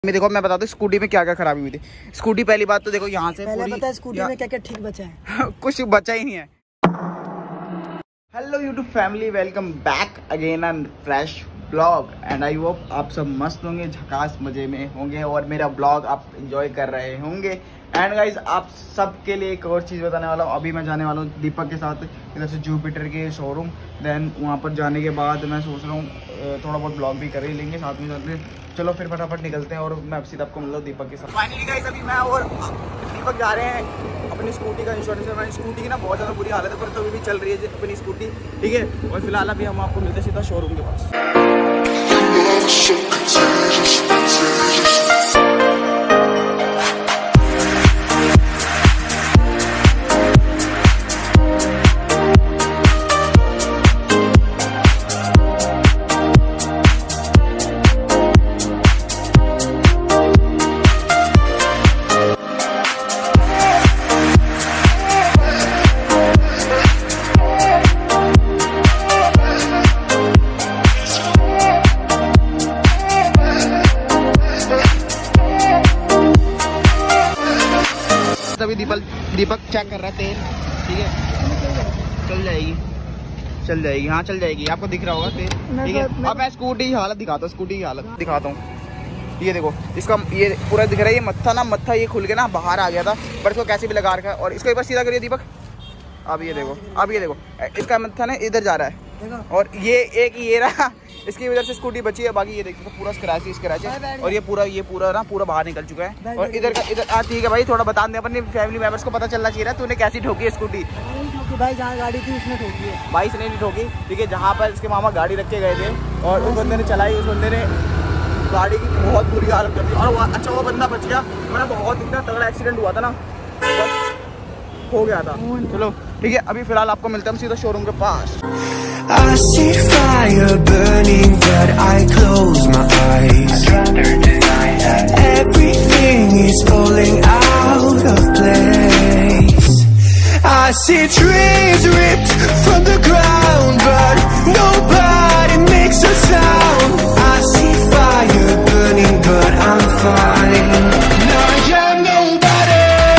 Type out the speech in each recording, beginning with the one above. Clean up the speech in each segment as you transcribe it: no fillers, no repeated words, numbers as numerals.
मैं देखो मैं बताता हूँ स्कूटी में क्या क्या खराबी हुई थी। स्कूटी पहली बात तो देखो यहाँ से पहले पता है स्कूटी में क्या क्या ठीक बचा है कुछ बचा ही नहीं है। Hello YouTube family, welcome back again and fresh blog and I hope आप सब मस्त होंगे, झकास मजे में होंगे और मेरा ब्लॉग आप एंजॉय कर रहे होंगे। एंड गाइज आप सबके लिए एक और चीज़ बताने वाला हूँ। अभी मैं जाने वाला हूँ दीपक के साथ इधर से जुपिटर के शोरूम। देन वहाँ पर जाने के बाद मैं सोच रहा हूँ थोड़ा बहुत ब्लॉग भी कर ही लेंगे साथ में। चलो फिर फटाफट निकलते हैं और मैं अब सीधा आपको मिल रहा हूँ दीपक के साथ। फाइनली गाइस अभी मैं और दीपक जा रहे हैं अपनी स्कूटी का इंश्योरेंस है। मेरी स्कूटी की ना बहुत ज़्यादा बुरी हालत है पर तो अभी भी चल रही है अपनी स्कूटी, ठीक है। और फिलहाल अभी हम आपको मिलते हैं सीधा शोरूम के पास। अभी दीपक चेक कर रहा है तेल, ठीक है। चल जाएगी हाँ चल जाएगी, आपको दिख रहा होगा तेल, ठीक है। अब मैं स्कूटी की हालत दिखाता हूँ, स्कूटी की हालत दिखाता हूँ। ये देखो इसका ये पूरा दिख रहा है, ये मत्था ये खुल के ना बाहर आ गया था पर इसको कैसे भी लगा रखा है। और इसको एक बार सीधा करिए दीपक। अब ये देखो इसका मत्था ना इधर जा रहा है और ये एक ये रहा, इसकी वजह से स्कूटी बची है। बाकी ये देखो तो पूरा स्क्रैच है और ये पूरा बाहर निकल चुका है। और इधर ठीक है भाई, थोड़ा बता दे अपने फैमिली मेंबर्स को पता चलना चाहिए तूने कैसी ठोकी है स्कूटी। भाई जहाँ गाड़ी थी उसने ठोकी है, भाई इसने नहीं ठोकी, ठीक है। जहाँ पर इसके मामा गाड़ी रख के गए थे और उस बंदे ने चलाई, उस बंदे ने गाड़ी की बहुत बुरी हालत कर दी। और अच्छा वो बंदा बच गया, वरना बहुत इतना तगड़ा एक्सीडेंट हुआ था ना, हो गया था। चलो ठीक है, अभी फिलहाल आपको मिलते हैं हम सीधा शोरूम के पास। I see fire burning but I close my eyes. I'd rather deny that. Everything is falling out of place. I see trees ripped from the ground but nobody makes a sound. I see fire burning but I'm fine. No, I'm nobody.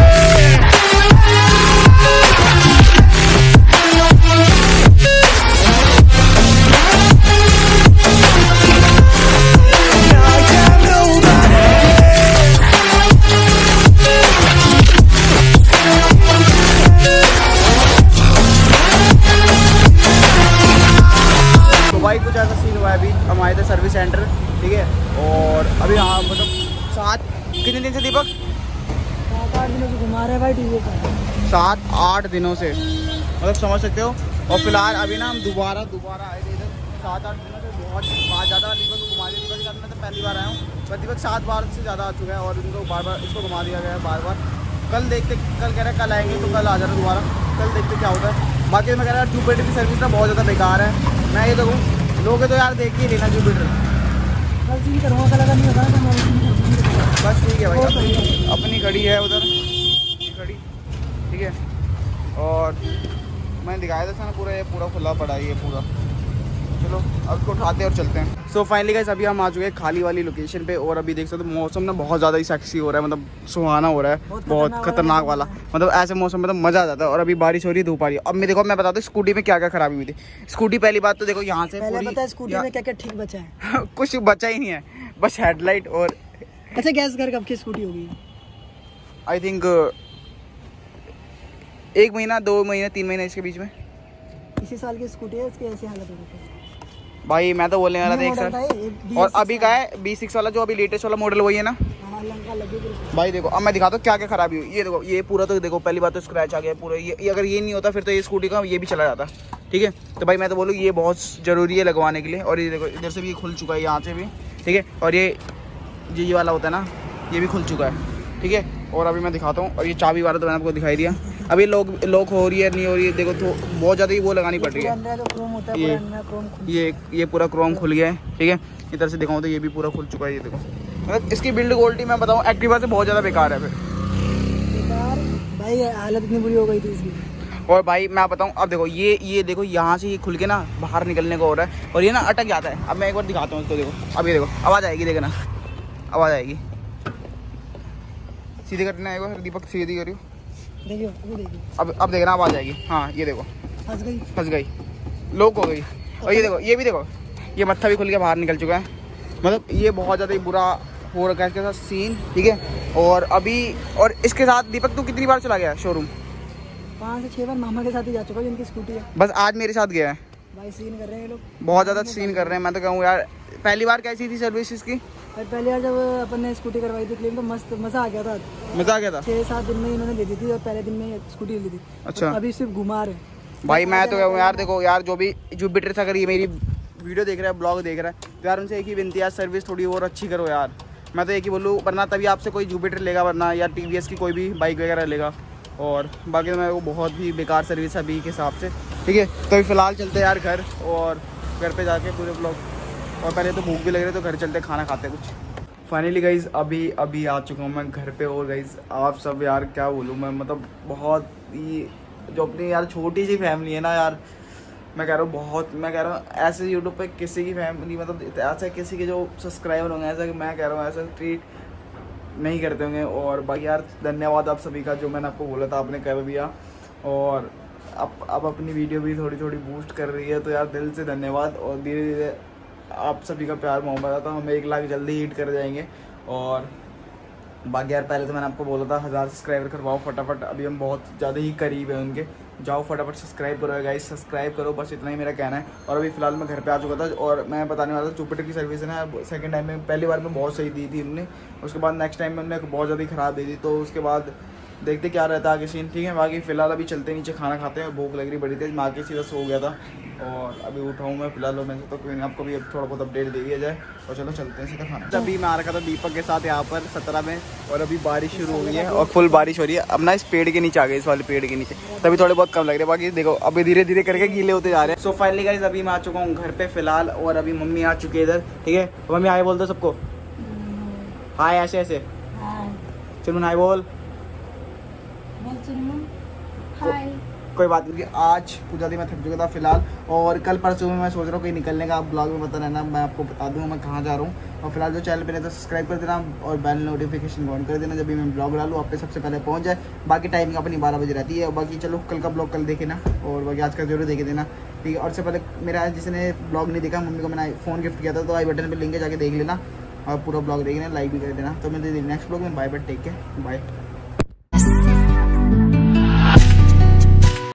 कुछ ऐसा scene हुआ है, अभी हम आए थे service centre, ठीक है। और अभी हाँ मतलब कितने दिन से दीपक 7-8 दिनों से घुमा रहे भाई डीजे का, 7-8 दिनों से मतलब समझ सकते हो। और फिलहाल अभी ना हम दोबारा आए थे इधर 7-8 दिनों से। बहुत ज़्यादा दीपक को घुमा दिया। दीपक के साथ मैं तो पहली बार आया हूँ पर दीपक 7 बार से ज़्यादा आ चुका है और इनको बार इसको घुमा दिया गया है बार। कल देखते, कल कह रहे कल आएंगे तो कल आ जाना दोबारा, कल देखते क्या होता है। बाकी मैं कह रहा जुपिटर की सर्विस ना बहुत ज़्यादा बेकार है। मैं ये देखूँ लोग तो यार देख ही लेना जुपिटर, बस ठीक है भाई। अपनी गाड़ी है उधर खड़ी, ठीक है। और मैंने दिखाया था ना पूरा खुला पड़ा है ये पूरा। चलो अब इसको उठाते हैं और चलते हैं। सो फाइनली गाइस अभी हम आ चुके हैं खाली वाली लोकेशन पे और अभी देख सकते हो मौसम ना बहुत ज़्यादा ही सेक्सी हो रहा है, मतलब सुहाना हो रहा है, बहुत खतरनाक वाला। मतलब ऐसे मौसम में तो मज़ा आ जाता है। और अभी बारिश हो रही है, धूप आ रही है। अब मैं बताता हूँ स्कूटी में क्या क्या खराबी हुई थी। स्कूटी पहली बात तो देखो यहाँ से पता है स्कूटी में क्या क्या ठीक बचा है कुछ बचा ही नहीं है, बस हेडलाइट। और अच्छा गैस घर कब की स्कूटी होगी? आई थिंक 1 महीना 2 महीने 3 महीने इसके बीच में। इसी साल की स्कूटी है, इसकी ऐसी हालत हो गई भाई। मैं तो बोलने वाला था 1 साल। और अभी का है B6 वाला, जो अभी लेटेस्ट वाला मॉडल वही है ना भाई। देखो अब मैं दिखाता हूँ क्या क्या खराबी हुई। ये देखो ये पूरा तो देखो पहली बात तो स्क्रैच आ गया पूरा। ये अगर ये नहीं होता फिर तो ये स्कूटी का ये भी चला जाता, ठीक है। तो भाई मैं तो बोलूँ ये बहुत ज़रूरी है लगवाने के लिए। और ये देखो इधर से भी ये खुल चुका है, यहाँ से भी, ठीक है। और ये वाला होता है ना, ये भी खुल चुका है, ठीक है। और अभी मैं दिखाता हूँ। और ये चाबी वाला तो मैंने आपको दिखाई दिया। अभी लॉक हो रही है नहीं हो रही है, देखो तो बहुत ज़्यादा ही वो लगानी पड़ रही है। ये पूरा क्रोम खुल गया है, ठीक है। इधर से दिखाऊँ तो ये भी पूरा खुल चुका है। ये देखो मतलब इसकी बिल्ड क्वालिटी मैं बताऊँ एक्टिवा से बहुत ज़्यादा बेकार है फिर भाई। हालत इतनी बुरी हो गई थी इसकी। और भाई मैं बताऊँ अब देखो ये देखो यहाँ से ये खुल के ना बाहर निकलने को हो रहा है और ये ना अटक जाता है। अब मैं एक बार दिखाता हूँ इसको, देखो अब ये देखो आवाज़ आएगी, देखना आवाज़ आएगी। सीधे करना है दीपक, सीधी करियो। देखियो अभी देखियो, अब देखना, अब आ जाएगी। हाँ ये देखो फंस गई, लॉक हो गई। और ये देखो, ये भी देखो, ये मत्था भी खुल के बाहर निकल चुका है। मतलब ये बहुत ज़्यादा ही बुरा हो रखा है इसके साथ सीन, ठीक है। और अभी और इसके साथ दीपक तू कितनी बार चला गया शोरूम? 5 से 6 बार मामा के साथ ही जा चुका है, जिनकी स्कूटी है। बस आज मेरे साथ गया है भाई, सीन कर रहे हैं ये लोग, बहुत ज़्यादा सीन कर रहे हैं। मैं तो कहूँ यार, पहली बार कैसी थी सर्विस इसकी? और पहले यार जब अपन ने स्कूटी करवाई थी क्लीन, तो मस्त मज़ा आ गया था। मज़ा आ गया था। 6-7 दिन में इन्होंने दे दी थी, और पहले दिन में स्कूटी ली थी। अच्छा। अभी सिर्फ घुमा रहे। भाई मैं तो कहूँ यार, देखो यार, जो भी जुपिटर से अगर ये मेरी वीडियो देख रहा है, ब्लॉग देख रहा है, तो यार उनसे एक ही विनती है, सर्विस थोड़ी और अच्छी करो यार। मैं तो एक ही बोलूँ, वरना तभी आपसे कोई जुपिटर लेगा, वरना या TVS की कोई भी बाइक वगैरह लेगा। और बाकी तो मैं वो बहुत ही बेकार सर्विस है अभी के हिसाब से, ठीक है। तो अभी फ़िलहाल चलते हैं यार घर, और घर पे जाके पूरे ब्लॉग, और पहले तो भूख भी लग रही है, तो घर चलते खाना खाते कुछ। फाइनली गाइज़ अभी आ चुका हूँ मैं घर पे। और गाइज़ आप सब यार क्या बोलूँ मैं, मतलब बहुत ही जो अपनी यार छोटी सी फैमिली है ना यार, मैं कह रहा हूँ बहुत, मैं कह रहा हूँ ऐसे यूट्यूब पे किसी की फैमिली, मतलब ऐसा किसी के जो सब्सक्राइबर होंगे, ऐसा कि मैं कह रहा हूँ ऐसा ट्रीट नहीं करते होंगे। और बाकी यार धन्यवाद आप सभी का, जो मैंने आपको बोला था आपने कर दिया, और अब अपनी वीडियो भी थोड़ी थोड़ी बूस्ट कर रही है, तो यार दिल से धन्यवाद। और धीरे धीरे आप सभी का प्यार मोहब्बत आता, हम 1 लाख जल्दी हिट कर जाएंगे। और बाकी यार पहले तो मैंने आपको बोला था 1000 सब्सक्राइबर करवाओ फटाफट, अभी हम बहुत ज़्यादा ही करीब है उनके। जाओ फटाफट सब्सक्राइब करो गाइस, सब्सक्राइब करो, बस इतना ही मेरा कहना है। और अभी फिलहाल मैं घर पे आ चुका था, और मैं बताने वाला था जुपिटर की सर्विस है ना, सेकंड टाइम में, पहली बार में बहुत सही दी थी उन्होंने, उसके बाद नेक्स्ट टाइम में उन्होंने बहुत ज़्यादा ही ख़राब दी थी। तो उसके बाद देखते क्या रहता है आगे सीन, ठीक है। बाकी फ़िलहाल अभी चलते नीचे खाना खाते हैं, भूख लग रही बड़ी तेज, मैं आके सीधा सो गया था, और अभी उठा हूँ मैं फिलहाल। मैं तो कोई नहीं, आपको भी थोड़ा बहुत अपडेट दे दिया जाए, और चलो चलते हैं सीधा खाना। अभी मैं आ रखा था दीपक के साथ यहाँ पर 17 में, और अभी बारिश शुरू हो गई है, और फुल बारिश हो रही है। अब ना इस पेड़ के नीचे आ गए, इस वाले पेड़ के नीचे, तभी थोड़े बहुत कम लग रहे हैं। बाकी देखो अभी धीरे धीरे करके गीले होते जा रहे हैं। सो फाइनली गाइस अभी मैं आ चुका हूँ घर पे फिलहाल, और अभी मम्मी आ चुकी है इधर, ठीक है। मम्मी हाय बोल दो सबको, हाय ऐसे ऐसे, चुनमुन हाय बोल। हाय। कोई बात नहीं, आज पूजा दी मैं थक चुका था फिलहाल, और कल परसों में मैं सोच रहा हूँ कहीं निकलने का, आप ब्लॉग में पता रहना, मैं आपको बता दूँगा मैं कहाँ जा रहा हूँ। और फिलहाल जो चैनल पे नहीं तो सब्सक्राइब कर देना, और बेल नोटिफिकेशन ऑन कर देना, जब भी मैं ब्लॉग डालूँ आप पे सबसे पहले पहुँच जाए। बाकी टाइमिंग अपनी 12 बजे रहती है। और बाकी चलो कल का ब्लॉग कल देखे ना, और बाकी आज का जरूर देखे देना, ठीक है। और से पहले मेरा जिसने ब्लॉग नहीं देखा, मम्मी को मैंने फ़ोन गिफ्ट किया था, तो आई बटन पर लिंक है, जाके देख लेना, और पूरा ब्लॉग देख लेना, लाइक भी कर देना। तो मैं नेक्स्ट ब्लॉग में, bye bye, take care, bye.